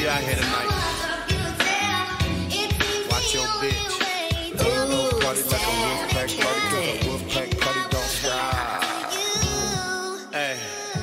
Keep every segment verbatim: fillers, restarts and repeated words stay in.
we out here tonight. Watch your bitch. Don't party like a wolf pack party, cause a wolf pack party don't stop. Hey,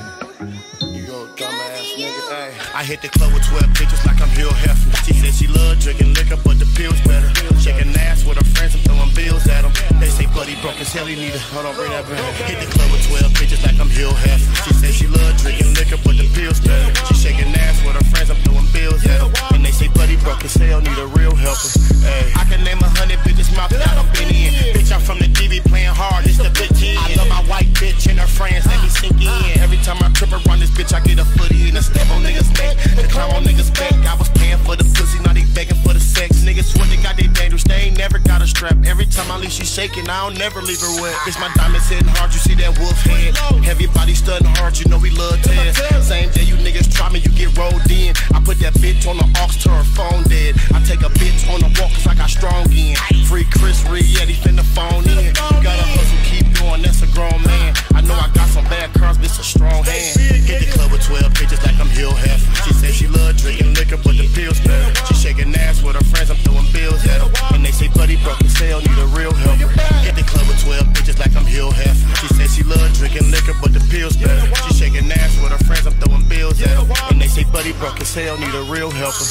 you go dumbass nigga. Hey, I hit the club with twelve bitches like I'm Hill Hefner. She said she love drinking liquor, but the pills better. Shaking ass with her friends, I'm throwing bills at them. They say buddy broke his hell, he need a. Hold on, bring that back. Hit the club with twelve bitches like I'm Hill Hefner. She said she love drinking liquor, but the pills better. She shaking ass with her friends, I'm throwing bills at them. And they say buddy broke his hell, need a real helper. Hey, I can name a hundred bitches, mouth that I'm been in. Bitch, I'm from the D V playing hard, it's the big ten. I love my white bitch and her friends, let me sink in. Every time I trip around this bitch, I get a footy and a step on niggas' neck. The clown on niggas' back. I was paying for the pussy, now they begging for the sex. Niggas swear they got they dangerous, they ain't never got a strap. Every time I leave, she shaking, I don't never leave her wet. Bitch, my diamonds hitting hard, you see that wolf head. Heavy body studding hard, you know we love Ted. Same day you niggas try me, you get rolled in. I put that bitch on the aux till her phone dead. I take a bitch on the walk cause I got strong in. Free Chris Reed, yeah, he finna phone in. Gotta hustle, keep going, that's a grown man. I know I got some bad cars, but it's a strong hand. Hit the club with twelve bitches like I'm Hill Hefner. She said she love drinking liquor, but the pills better. She shaking ass with her friends, I'm throwing bills at them. And they say buddy broke his hell, need a real helper. Hit the club with twelve bitches like I'm Hill Hefner. She said she love drinking liquor, but the pills better. She shaking ass with her friends, I'm throwing bills at them. And they say buddy broke his hell, need a real helper.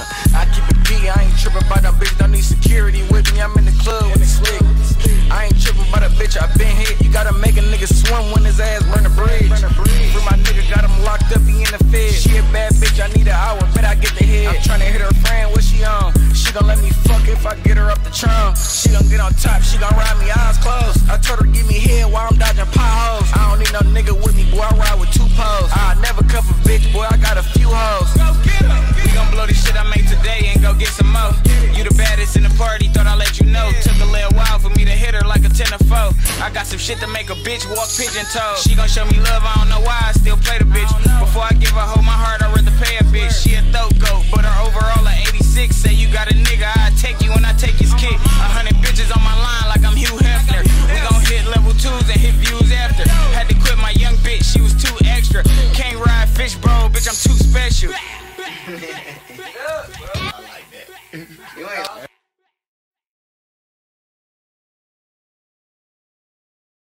I keep it P, I ain't tripping by that bitch, don't need security with me, I'm in the club with the slick. I ain't tripping by that bitch, I been hit. You gotta make a nigga swim when his ass burn the bridge. Free my nigga, got him locked up, he in the fed. She a bad bitch, I need an hour, bet I get the head. I'm tryna hit her friend, what she on? She gon' let me fuck if I get her up the trunk. She gon' get on top, she gon' ride me eyes closed. I told her give me head while I'm dodging potholes. I don't need no nigga with me, boy, I ride with two poles. I never cuff a bitch, boy, I got a few hoes. Go get her. We gon' blow this shit I made today and go get some more. You the baddest in the party, thought I'd let you know. Took a little while for me to hit her like a ten or four. I got some shit to make a bitch walk pigeon toed. She gon' show me love, I don't know why I still play the bitch. Before I give her hold my heart, I'd rather pay a bitch. She a throat goat, but her overall a eighty-six. Say you got a nigga, I take you when I take his kid. A hundred bitches on my line like I'm Hugh Hefner. We gon' hit level twos and hit views after. Had to quit my young bitch, she was too extra. Can't ride fish, bro, bitch, I'm too special.